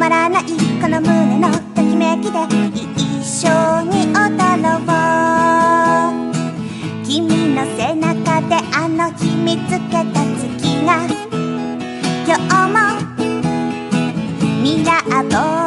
まらないこの胸のときめきで一緒に踊ろう。君の背中であの日見つけた月が今日もミラーボール